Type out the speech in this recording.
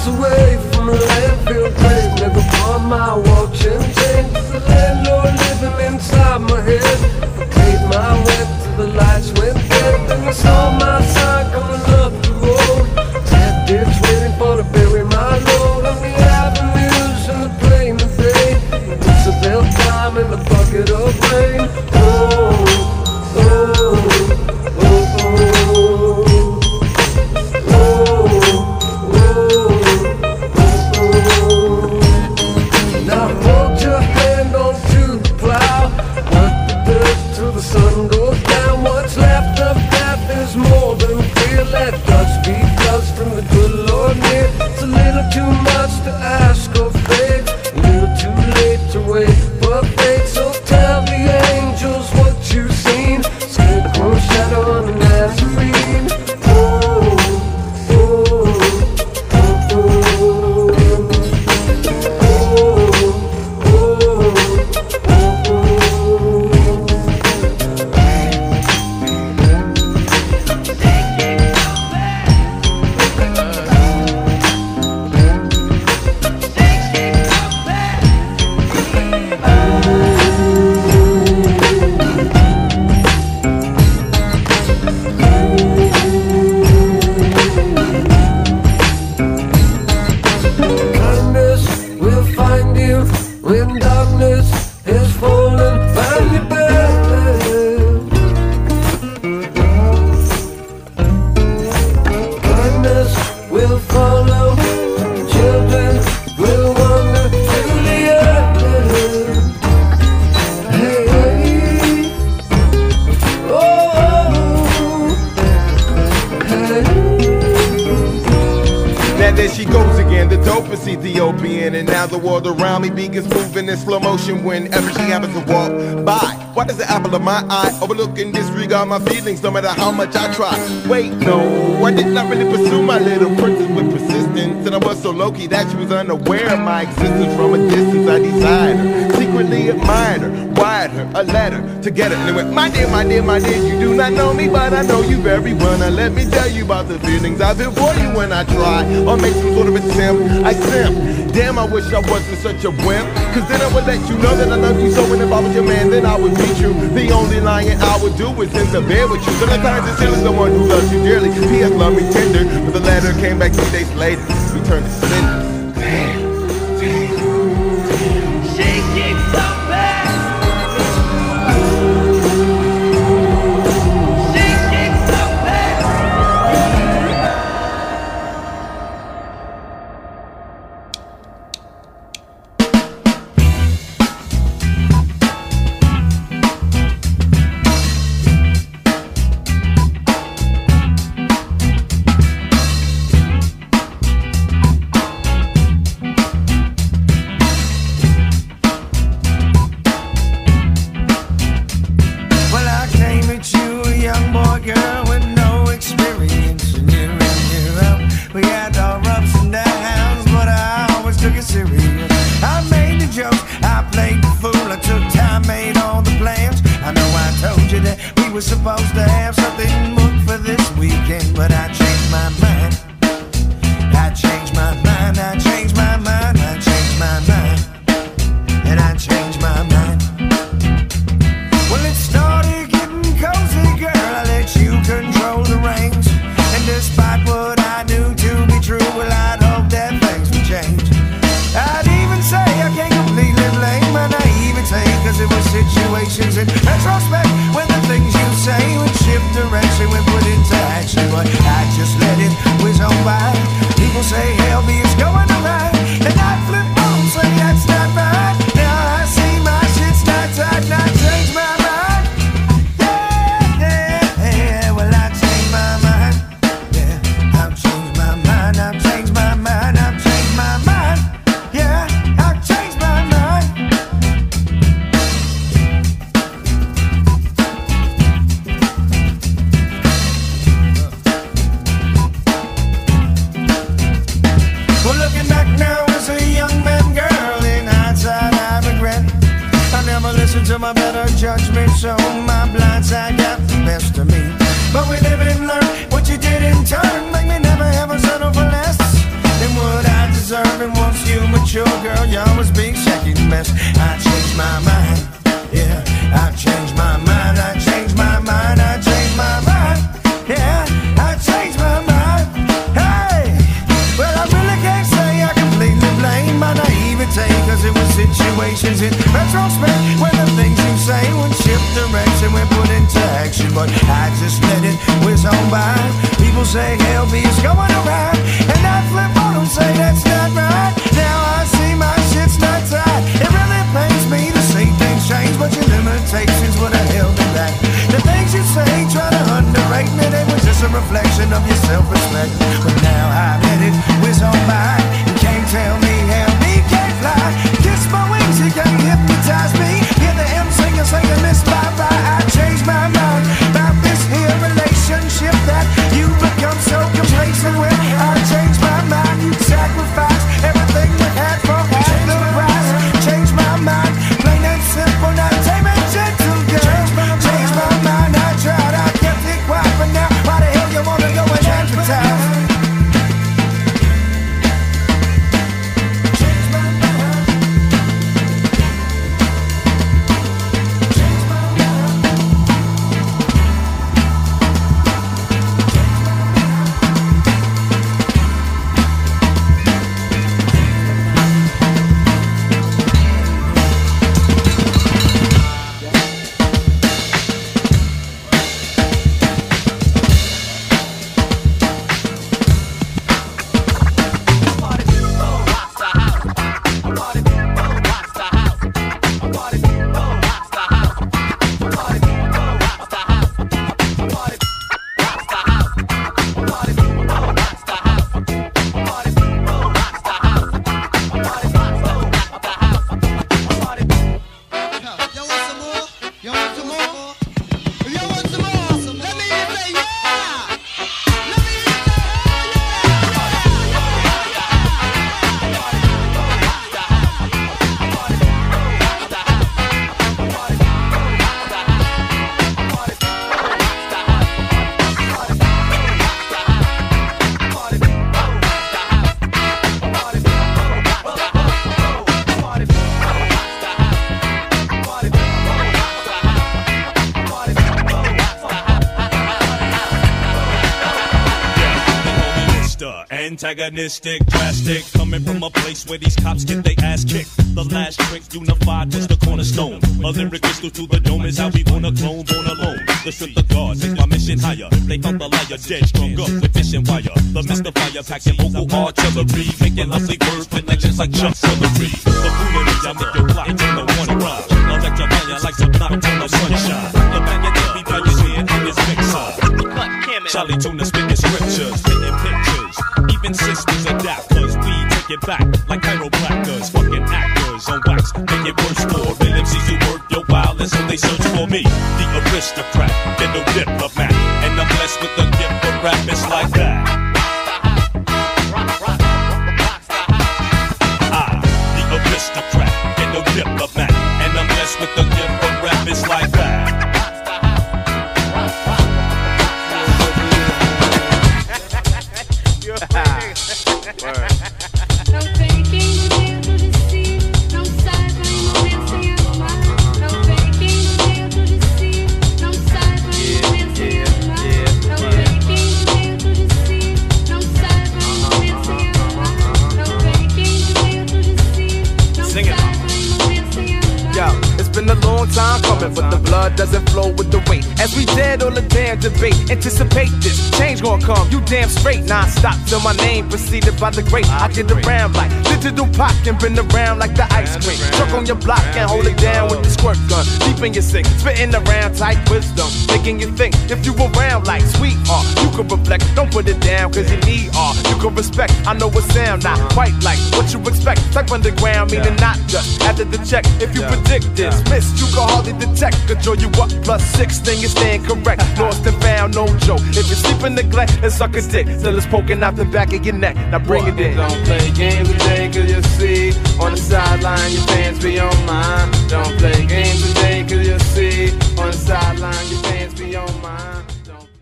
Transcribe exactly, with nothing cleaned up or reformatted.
miles away from a landfill grave. Never bought my watch and chain. The landlord living inside my head. I paid my rent till the lights went dead. Then I saw my sign coming up the road. Dead ditch waiting for to bury my load. On the avenues in the plain of day. It's about time in a bucket of rain. Oh, oh, oh, oh. Sun goes down, what's left of path is more than fear. Let dust be dust from the good Lord near. It's a little too much to ask of fate, a little too late to wait for fate. So tell the angels what you've seen. Scarecrow shadow on the Nazarene. Oh, oh, oh, oh, when darkness is falling, find me back. Kindness will follow, children will wander to the end. Hey, hey. Oh, hey. Now there she goes again, the dopest Ethiopian. And now the world around me begins moving in slow motion whenever she happens to walk by. Why does the apple of my eye overlook and disregard my feelings no matter how much I try? Wait, no, I did not really pursue my little princess with persistence. And I was so low-key that she was unaware of my existence. From a distance I desired her, secretly admired her, wired her a letter to get her. And it went, my dear, my dear, my dear, you do not know me, but I know you very well. Now let me tell you about the feelings I feel for you when I try or make some sort of attempt. I simp. Damn, I wish I wasn't such a wimp, cause then I would let you know that I love you so. And if I was your man, then I would be true. The only lying I would do is in the bed with you. So I turned to still someone who loves you dearly. P S love me tender, but the letter came back two days later. We turned to cinder. Damn, damn, damn. She keeps on back. She keeps on back. But we live and learn what you did in turn. Make me never ever settle for less than what I sure, girl, y'all was being second best. I changed my mind, yeah. I changed my mind, I changed my mind, I changed my mind, yeah. I changed my mind, hey. Well, I really can't say I completely blame my naivete, cause it was situations in retrospect when the things you say would shift direction when put into action. But I just let it whiz on by. People say L B is going around, and I flip on them, say that's not right. Now I see my shit's not tight. It really pains me to see things change, but your limitations would have held me back. The things you say, try to underrate me, they were just a reflection of your self-respect. But now I let it whiz on by. You can't tell me how me can't fly. Kiss my wings, you can't hypnotize me. Hear the M singer say the miss bye-bye. I changed my mind about this here relationship that you become so complacent with. I changed my mind, you sacrificed everything we had for half the price. Changed my mind, plain and simple, now tame and gentle, girl. Changed my mind, I tried, I kept it quiet, but now why the hell you wanna go and advertise? Antagonistic, drastic, coming from a place where these cops get their ass kicked. The last trick, unified, was the cornerstone. A lyric crystal to the dome is how we wanna clone, born alone. The strip the guard, take my mission higher. They found the liar dead, strung up with fishing wire. The mystifier packing vocal artillery, making lovely word connections like Chuck Sillery. The foolery, I make your block turn to one rhyme. Electrifying like some nocturnal sunshine. The banging that beat by your head in this mixer. Charlie Tuna spitting scriptures, spitting pictures. Even sisters adapt, cause we take it back like chiropractors, fucking actors on wax. Make it worse for real M Cs who work your wild, and so they search for me, the aristocrat, get no diplomat, and I'm blessed with the gift for rap. It's like that. Ah, the aristocrat, get no diplomat, and I'm blessed with the gift for rap. It's like that. Não tem quem dentro de si não saiba viver sem amar. Não tem quem dentro de si não saiba viver sem amar. Não tem quem dentro de si não saiba viver sem amar. Não tem quem dentro de si não saiba viver sem amar. Yo, it's been a long time coming, but the blood doesn't flow with the weight. As we dead on the damn debate, anticipate this change gonna come. You damn straight, non-stop till my name preceded by the great. I get around like digital pop and been around like the ice cream. Truck on your block and hold it down with the squirt gun. Deep in your sink, spitting around tight wisdom, making you think. If you around like sweetheart, you can reflect. Don't put it down cause you need art. You can respect. I know it sound not quite like what you expect. Type underground meaning not just after the check. If you predict this, miss, you can hardly detect. Control you up plus six, then you stand correct. Lost and found, no joke. If you sleep in neglect, it's suck a dick till it's poking out the back of your neck. Now bring it in. Don't play games today cause you see on the sideline your fans be on mine. Don't play games today cause you see on the sideline your fans be on mine.